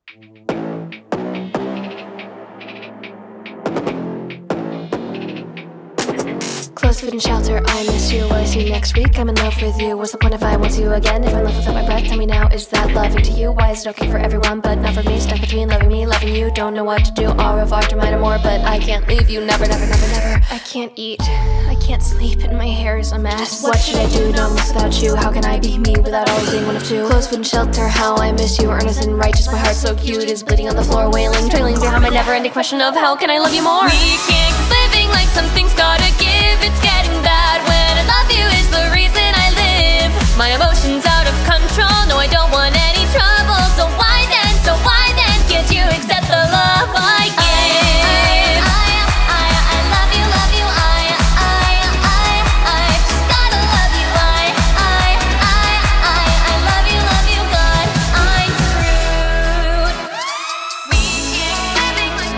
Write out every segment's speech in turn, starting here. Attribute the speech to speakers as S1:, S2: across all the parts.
S1: Close, food and shelter, I miss you. Will I see you next week? I'm in love with you. What's the point if I want you again? If I'm left without my breath, tell me now, is that loving to you? Why is it okay for everyone but not for me? Stuck between loving me, loving you. Don't know what to do. Au revoir to mine or more, but I can't leave you. Never, never, never, never. I can't eat, I can't sleep, and my hair is a mess. What should I do? Not much without you. How can I be me without always being one of two? Close, food and shelter, how I miss you. Earnest and righteous, my heart so cute is bleeding on the floor, wailing, trailing behind my never-ending question of how can I love you more?
S2: We can't keep living like something's gotta give. It's getting bad when I love you is the reason I live. My emotions out of control, no I don't want any trouble. So why then can't you accept the love I give? I love you, I just gotta love you. I love you, God, I'm screwed. We can't living like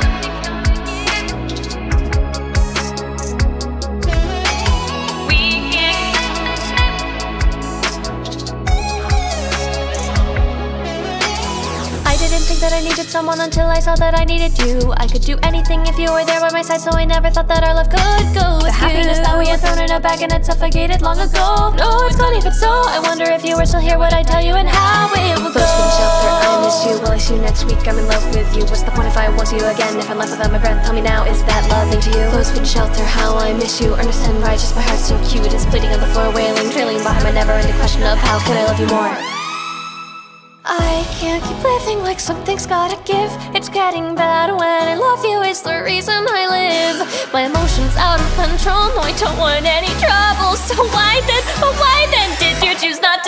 S1: I didn't think that I needed someone until I saw that I needed you. I could do anything if you were there by my side, so I never thought that our love could go with the happiness that we had thrown in a bag and had suffocated long ago. No, it's gone even so. I wonder if you were still here, what I'd tell you and how it would go. Close, food and shelter, I miss you. Will I see you next week? I'm in love with you. What's the point if I want you again? If I'm left without my breath, tell me now, is that loving to you? Close, food and shelter, how I miss you. Earnest and righteous, my heart so cute is bleeding on the floor, wailing, trailing behind my never-ending question of how can I love you more? I can't keep living like something's gotta give. It's getting bad when I love you is the reason I live. My emotions out of control, no I don't want any trouble. So why then did you choose not